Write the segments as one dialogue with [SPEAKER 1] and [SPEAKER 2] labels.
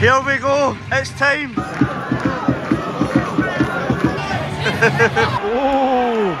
[SPEAKER 1] Here we go, it's time. Whoa!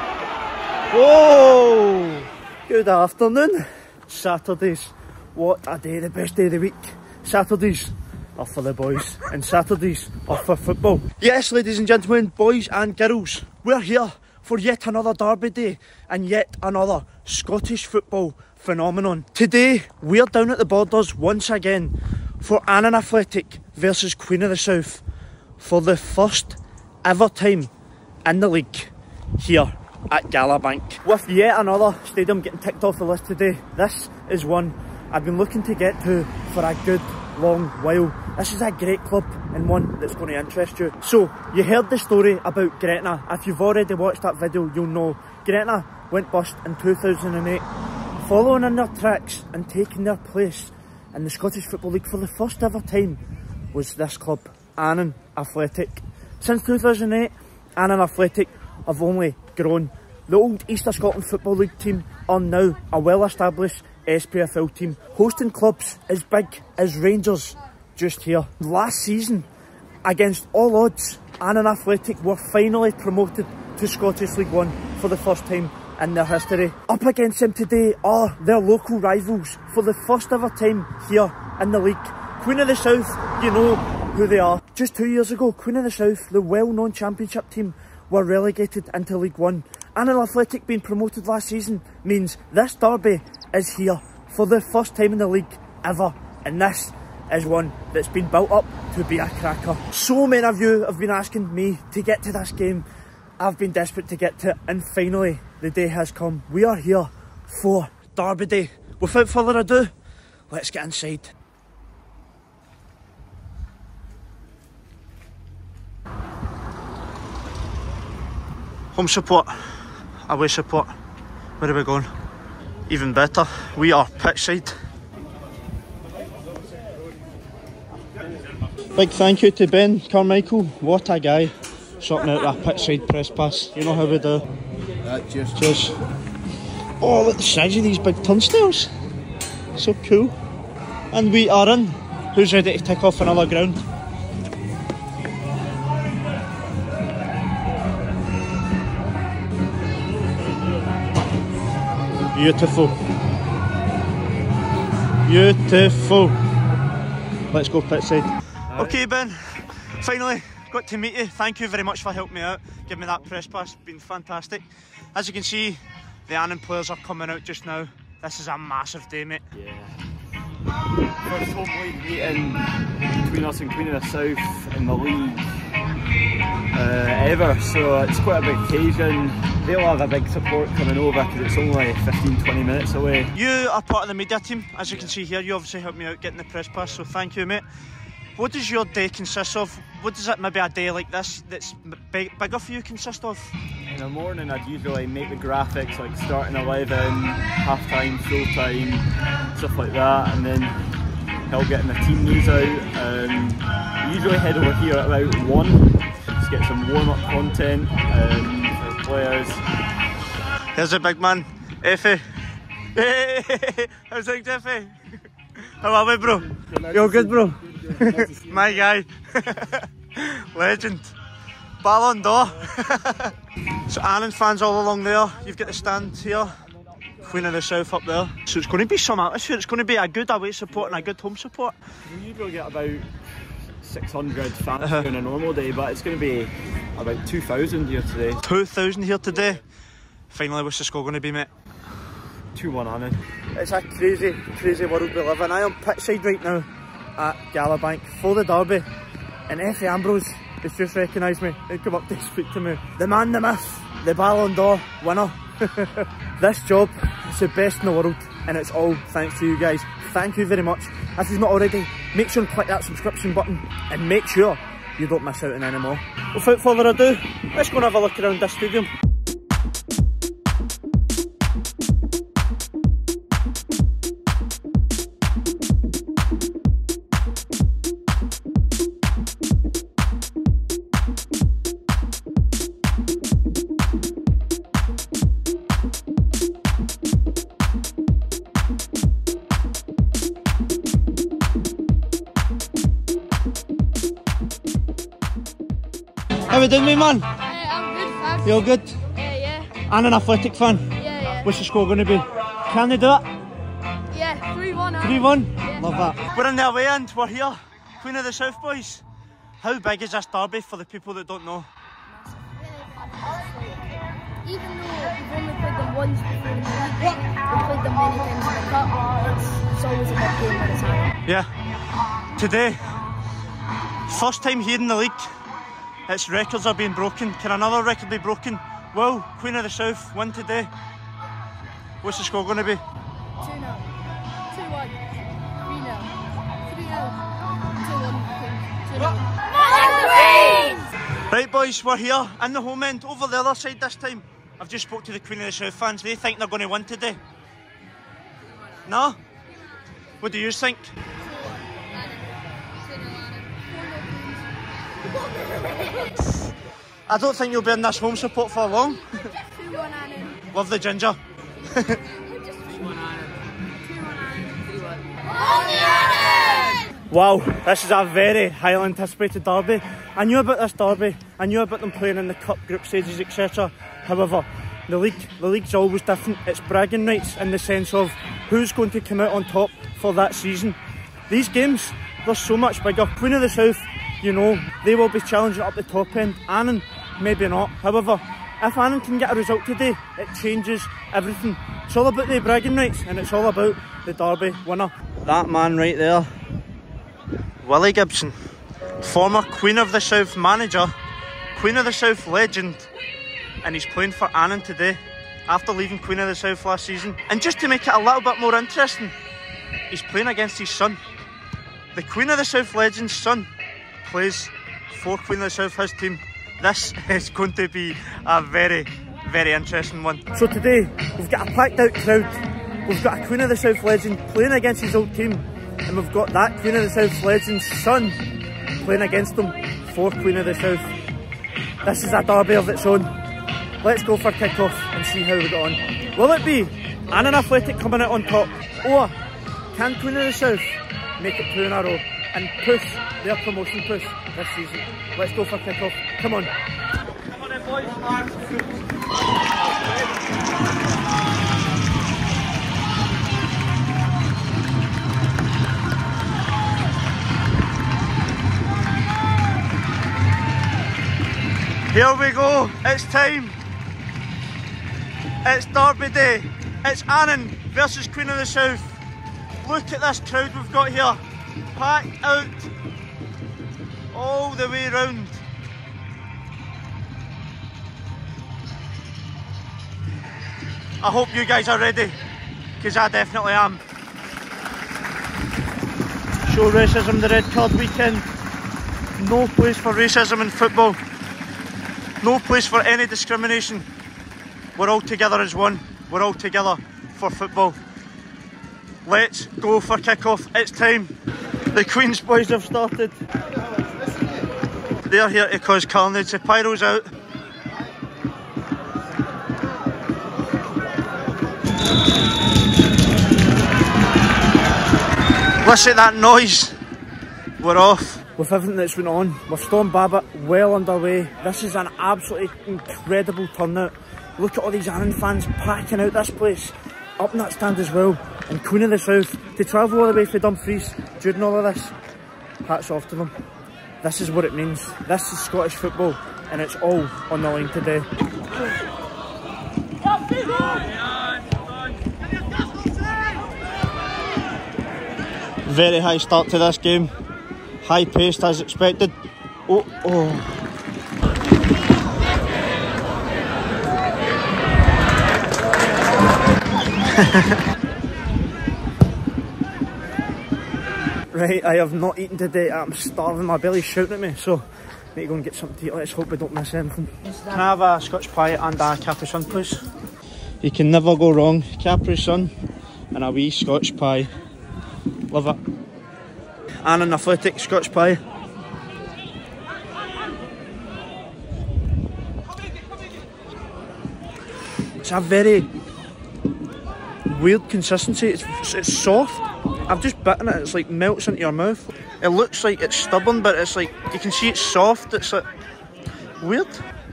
[SPEAKER 1] Whoa! Good afternoon. Saturdays, what a day, the best day of the week. Saturdays are for the boys and Saturdays are for football. Yes, ladies and gentlemen, boys and girls, we're here for yet another derby day and yet another Scottish football phenomenon. Today, we're down at the Borders once again for Annan Athletic versus Queen of the South for the first ever time in the league here at Galabank. With yet another stadium getting ticked off the list today, this is one I've been looking to get to for a good long while. This is a great club and one that's going to interest you. So, you heard the story about Gretna. If you've already watched that video, you'll know Gretna went bust in 2008. Following in their tracks and taking their place in the Scottish Football League for the first ever time was this club, Annan Athletic. Since 2008, Annan Athletic have only grown. The old Easter Scotland Football League team are now a well-established SPFL team, hosting clubs as big as Rangers just here. Last season, against all odds, Annan Athletic were finally promoted to Scottish League One for the first time in their history. Up against them today are their local rivals for the first ever time here in the league. Queen of the South, you know who they are. Just 2 years ago, Queen of the South, the well-known championship team, were relegated into League One. Annan Athletic being promoted last season means this derby is here for the first time in the league ever, and this is one that's been built up to be a cracker. So many of you have been asking me to get to this game. I've been desperate to get to it, and finally the day has come. We are here for Derby Day. Without further ado, let's get inside. Home support, away support. Where are we going? Even better, we are pitch side. Big thank you to Ben Carmichael, what a guy, sorting out that pitch side press pass. You know how we do.
[SPEAKER 2] Cheers.
[SPEAKER 1] Cheers. Oh, look at the size of these big turnstiles. So cool. And we are in. Who's ready to tick off another ground? Beautiful. Beautiful. Let's go pitch side. Okay Ben, finally got to meet you. Thank you very much for helping me out. Give me that press pass, been fantastic. As you can see, the Annan players are coming out just now. This is a massive day, mate.
[SPEAKER 2] Yeah. First home league meeting between us and Queen of the South in the league ever, so it's quite a big occasion. They'll have a big support coming over because it's only 15-20 minutes away.
[SPEAKER 1] You are part of the media team, as you can see here. You obviously helped me out getting the press pass, so thank you, mate. What does your day consist of? What does it, maybe a day like this that's bigger for you, consist of?
[SPEAKER 2] In the morning I'd usually make the graphics, like starting 11, half time, full time, stuff like that, and then help getting the team news out. Usually head over here at about 1, just get some warm-up content for players.
[SPEAKER 1] Here's the big man, Effie. Hey, how's things, Effie? How are we, bro? You all good, bro? My guy. Legend. Ballon d'Or. So Annan fans all along there. You've got the stand here. Queen of the South up there. So it's going to be some atmosphere. It's going to be a good away support and a good home support.
[SPEAKER 2] We usually get about 600 fans on a normal day, but it's going to be about 2,000 here today.
[SPEAKER 1] 2,000 here today. Finally, what's the score going to be, mate?
[SPEAKER 2] 2-1 Annan.
[SPEAKER 1] It's a crazy, crazy world we live in. I am pitchside right now at Galabank for the derby, and Effie Ambrose has just recognised me and come up to speak to me. The man, the myth, the Ballon d'Or winner. This job is the best in the world, and it's all thanks to you guys. Thank you very much. If you've not already, make sure and click that subscription button and make sure you don't miss out on any more. Without further ado, let's go and have a look around this stadium. How we doing, man?
[SPEAKER 3] I'm good, thanks.
[SPEAKER 1] You all good?
[SPEAKER 3] Yeah.
[SPEAKER 1] And an Athletic fan?
[SPEAKER 3] Yeah.
[SPEAKER 1] What's the score going to be? Can they do it?
[SPEAKER 3] Yeah, 3-1.
[SPEAKER 1] 3-1?
[SPEAKER 3] Yeah.
[SPEAKER 1] Love that. We're in the away end, we're here. Queen of the South boys. How big is this derby for the people that don't know?
[SPEAKER 3] Even though we've only played them once before in the league, we've played them many times in the cup. It's always a big game when it's happening.
[SPEAKER 1] Yeah. Today, first time here in the league, its records are being broken. Can another record be broken? Will Queen of the South win today? What's the score going to be?
[SPEAKER 3] 2-0, 2-1, 3-0, 3-0, 2-1, 2-0.
[SPEAKER 1] Right boys, we're here in the home end, over the other side this time. I've just spoke to the Queen of the South fans, they think they're going to win today. No? What do you think? I don't think you'll be in this home support for long. Love the ginger. Wow, this is a very highly anticipated derby. I knew about this derby, I knew about them playing in the cup group stages, etc. However, the league's always different. It's bragging rights in the sense of who's going to come out on top for that season. These games, they're so much bigger. Queen of the South, you know, they will be challenging up the top end. Annan, maybe not. However, if Annan can get a result today, it changes everything. It's all about the bragging rights and it's all about the derby winner. That man right there, Willie Gibson, former Queen of the South manager, Queen of the South legend, and he's playing for Annan today after leaving Queen of the South last season. And just to make it a little bit more interesting, he's playing against his son. The Queen of the South legend's son plays for Queen of the South, his team. This is going to be a very, very interesting one. So today, we've got a packed out crowd. We've got a Queen of the South legend playing against his old team. And we've got that Queen of the South legend's son playing against them for Queen of the South. This is a derby of its own. Let's go for kick-off and see how we get on. Will it be Annan Athletic coming out on top? Or can Queen of the South make it 2 in a row and push their promotion push this season? Let's go for kick-off. Come on. Come on then, boys. Here we go, it's time. It's derby day. It's Annan versus Queen of the South. Look at this crowd we've got here. Packed out all the way round. I hope you guys are ready, because I definitely am. Show racism the red card weekend. No place for racism in football. No place for any discrimination. We're all together as one. We're all together for football. Let's go for kick-off. It's time. The Queen's boys have started. They're here to cause carnage. The pyro's out. Listen to that noise. We're off. With everything that's been on, with Storm Babbitt well underway, this is an absolutely incredible turnout. Look at all these Annan fans packing out this place, up in that stand as well. And Queen of the South, to travel all the way from Dumfries during all of this, hats off to them. This is what it means. This is Scottish football, and it's all on the line today. Very high start to this game. High paced as expected. Oh. Right, I have not eaten today. I'm starving, my belly's shouting at me, so I need to go and get something to eat. Let's hope we don't miss anything. Can I have a Scotch pie and a Capri Sun, please? You can never go wrong. Capri Sun and a wee Scotch pie. Love it. And an Athletic Scotch pie. It's a very weird consistency. It's soft. I've just bitten it. It's like melts into your mouth. It looks like it's stubborn, but it's like you can see it's soft. It's like Weird.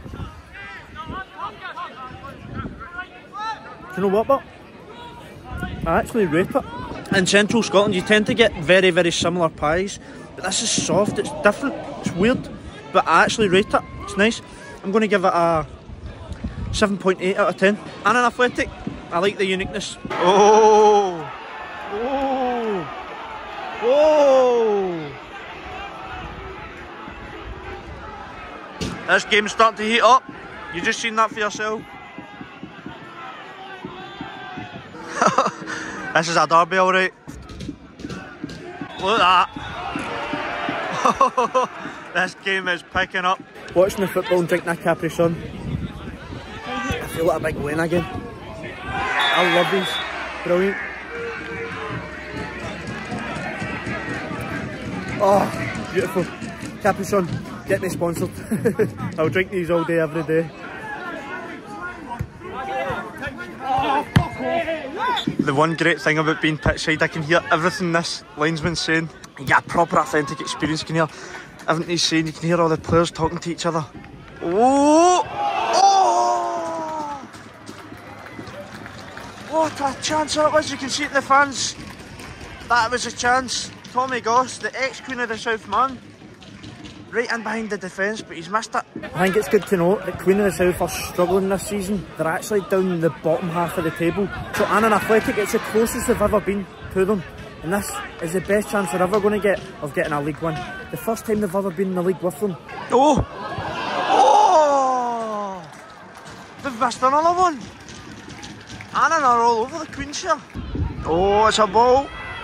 [SPEAKER 1] Do you know what, but I actually rate it. In central Scotland you tend to get very, very similar pies, but this is soft, it's different, it's weird, but I actually rate it. It's nice. I'm going to give it a 7.8 out of 10. And an athletic, I like the uniqueness. Oh! Oh! Oh! This game's starting to heat up. You just seen that for yourself. This is a derby, alright. Look at that. This game is picking up. Watching the football and drinking a Capri Sun. I feel like a big win again. I love these. Brilliant. Oh, beautiful. Capri Sun, get me sponsored. I'll drink these all day, every day. The one great thing about being pitchside, I can hear everything this linesman's saying. You get a proper authentic experience, you can hear everything he's saying, you can hear all the players talking to each other. Oh! Oh! What a chance that was, you can see it in the fans. That was a chance. Tommy Goss, the ex-Queen of the South man, right in behind the defence, but he's missed it. I think it's good to note that Queen of the South are struggling this season. They're actually down in the bottom half of the table. So Annan Athletic, it's the closest they've ever been to them. And this is the best chance they're ever going to get of getting a league win. The first time they've ever been in the league with them. Oh! Oh! They've missed another one. Annan are all over the Queens here. Oh, it's a ball.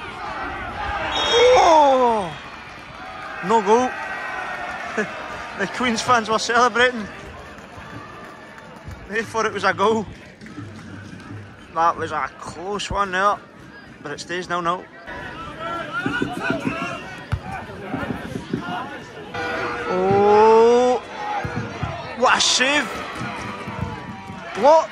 [SPEAKER 1] Oh! No goal. The Queens fans were celebrating. They thought it was a goal. That was a close one there, but it stays 0-0. Oh! What a save! What?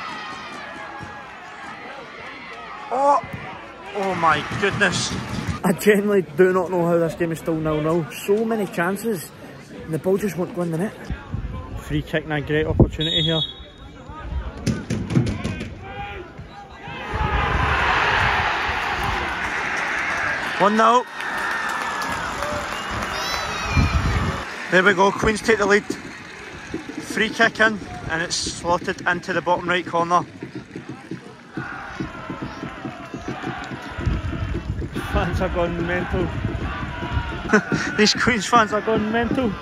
[SPEAKER 1] Oh! Oh my goodness! I genuinely do not know how this game is still 0-0. So many chances. And the ball just won't go in the net. Free kick and a great opportunity here. One now. There we go, Queens take the lead. Free kick in and it's slotted into the bottom right corner. Fans are going mental. These Queens fans are going mental.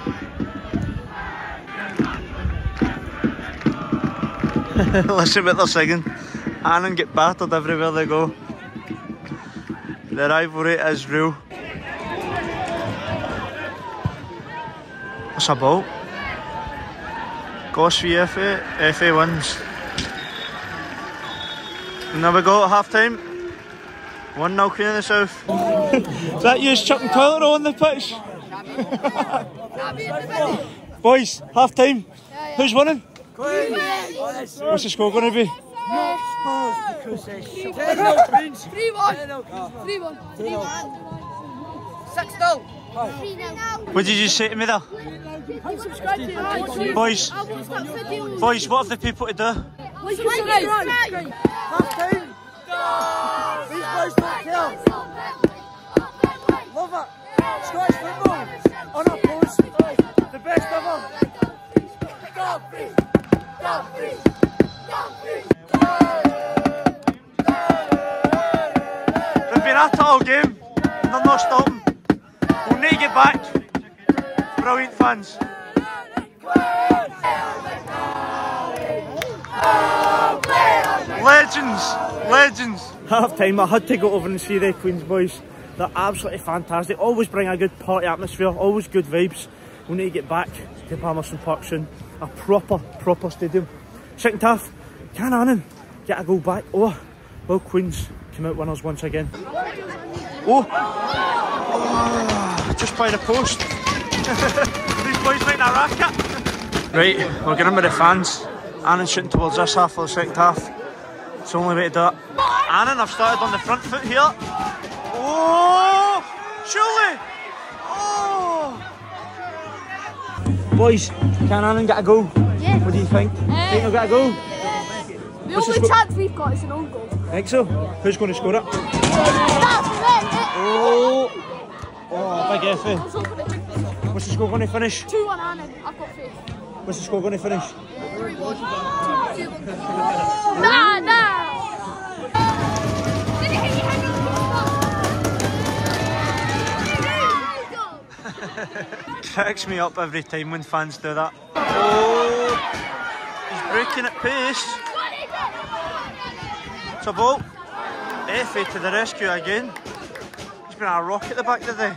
[SPEAKER 1] Listen what they're singing. Annan get battered everywhere they go. The rivalry is real. What's a ball? Goss v FA. FA wins. And there we go at half time. 1-0 Queen of the South. Is that you chucking toilet roll on the pitch? Boys, half time. Who's winning? What's the score going to be?
[SPEAKER 3] 3-1. 6-0.
[SPEAKER 1] What did you say to me there? Boys, what have the people to do?
[SPEAKER 4] Half time. These boys don't care. Love it. Scottish football on a post. The best ever.
[SPEAKER 1] They've been at it all game. They're not stopping. We'll need to get back. Brilliant fans. Legends. Half time, I had to go over and see the Queens boys. They're absolutely fantastic. Always bring a good party atmosphere, always good vibes. We need to get back to Palmerston Park soon. A proper stadium. Second half, can Annan get a goal back? Oh, will Queens come out winners once again? Oh, just by the post. These boys making a racket. Right, we're getting with the fans. Annan shooting towards this half of the second half. It's the only way to do it. Annan have started on the front foot here. Oh, surely! Oh! Boys, can Annan get a goal?
[SPEAKER 3] Yeah.
[SPEAKER 1] What do you think? Think he'll get a goal?
[SPEAKER 3] The only chance we've got is an own goal.
[SPEAKER 1] Think so? Who's going to score it? Oh! Oh, big effort. What's the score going to finish?
[SPEAKER 3] 2-1 Annan, I've got faith.
[SPEAKER 1] What's the score going to finish?
[SPEAKER 3] 3-1. Nah!
[SPEAKER 1] Cracks me up every time when fans do that. Oh! He's breaking at pace. It's a ball. Effie to the rescue again. He's been a rock at the back today.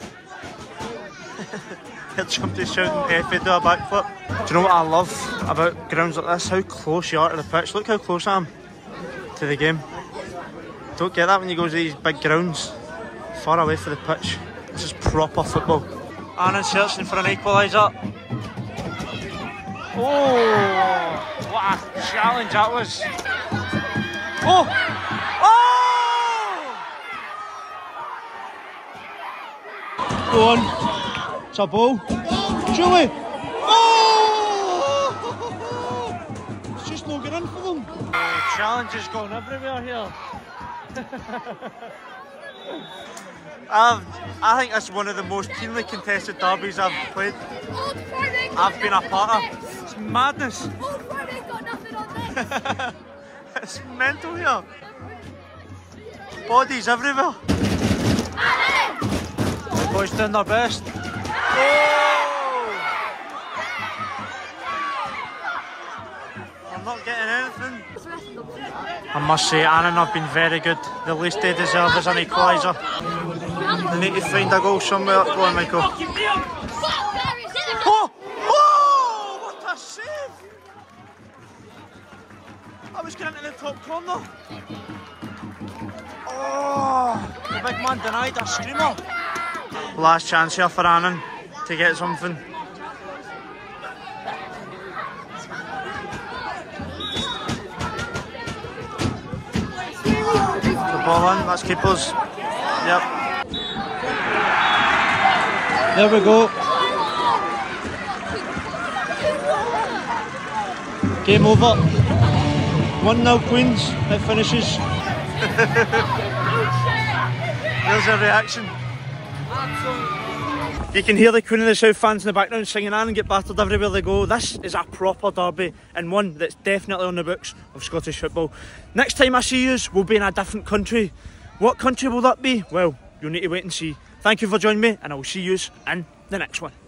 [SPEAKER 1] He'll jump to shouting Effie do a backflip. Do you know what I love about grounds like this? How close you are to the pitch. Look how close I am to the game. Don't get that when you go to these big grounds. Far away from the pitch. This is proper football. Annan searching for an equaliser. Oh! What a challenge that was. Oh! Oh! Go on. It's a ball. Julie! Oh! It's just not good in for them. Challenge has gone everywhere here. I think that's one of the most keenly contested derbies I've played. I've been a part of. It's madness.
[SPEAKER 3] Got nothing on this.
[SPEAKER 1] It's mental here. Bodies everywhere. The boys doing their best. Oh! I'm not getting anything. I must say, Annan have been very good. The least they deserve is an equaliser. They need to find a goal somewhere. Go on, Michael. Oh! Oh! What a save! I was getting into the top corner. Oh! The big man denied a screamer. Last chance here for Annan to get something. The ball in, that's keepers. Yep. There we go. Game over. 1-0 Queens. It finishes. There's a reaction. You can hear the Queen of the South fans in the background singing and get battered everywhere they go. This is a proper derby and one that's definitely on the books of Scottish football. Next time I see yous, we'll be in a different country. What country will that be? Well, you'll need to wait and see. Thank you for joining me and I will see yous in the next one.